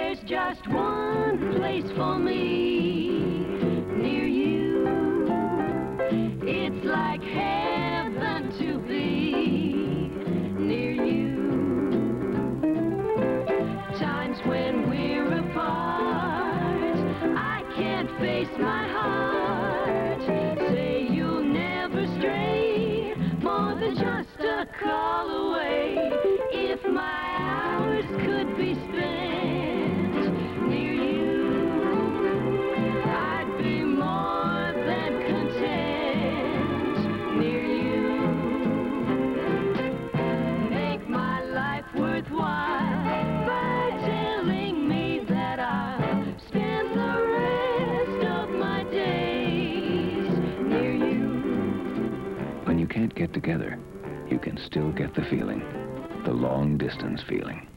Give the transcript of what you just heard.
there's just one place for me, near you. It's like heaven to be near you. Times when we're apart, I can't face my heart. Say you'll never stray, more than just a call away. If my hours could be spent near you, I'd be more than content near you. Make my life worthwhile by telling me that I'll spend the rest of my days near you. When you can't get together, you can still get the feeling, the long-distance feeling.